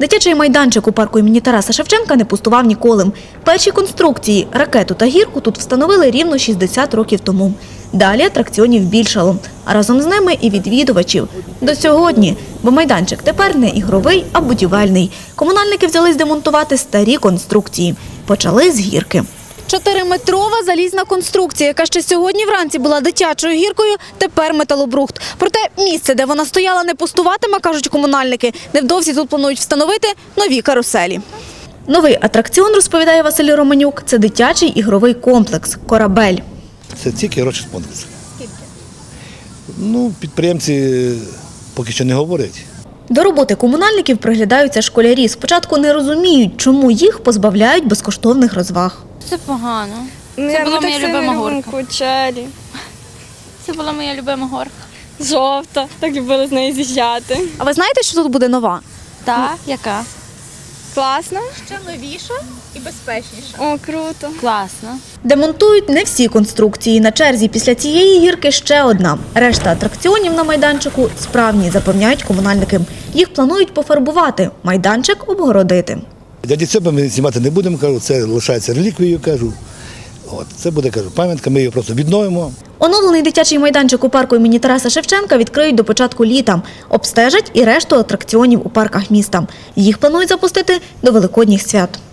Дитячий майданчик у парку імені Тараса Шевченка не пустував ніколи. Перші конструкції – ракету та гірку – тут встановили рівно 60 років тому. Далі атракціонів більшало, а разом з ними і відвідувачів. До сьогодні, бо майданчик тепер не ігровий, а будівельний. Комунальники взялись демонтувати старі конструкції. Почали з гірки. 4-метрова залізна конструкція, яка ще сьогодні вранці була дитячою гіркою, тепер металобрухт. Проте місце, де вона стояла, не пустуватиме, кажуть комунальники. Невдовзі тут планують встановити нові каруселі. Новий атракціон, розповідає Василь Романюк, це дитячий ігровий комплекс «Корабель». Це тільки рочі спонкс. Скільки? Підприємці поки що не говорять. До роботи комунальників приглядаються школярі. Спочатку не розуміють, чому їх позбавляють безкоштовних розваг. Це погано. Це була моя любима горка. Кучері. Це була моя любима горка. Жовта. Так любила з неї з'їжджати. А ви знаєте, що тут буде нова? Так, яка? Класно? Ще новіша і безпечніша. О, круто. Класно. Демонтують не всі конструкції. На черзі після цієї гірки ще одна. Решта атракціонів на майданчику справні, запевняють комунальники. Їх планують пофарбувати, майданчик обгородити. Дяді Цьоба ми знімати не будемо, кажу, це лишається реліквією, кажу. Це буде, кажу, пам'ятка, ми її просто відновимо. Оновлений дитячий майданчик у парку імені Тараса Шевченка відкриють до початку літа. Обстежать і решту атракціонів у парках міста. Їх планують запустити до Великодніх свят.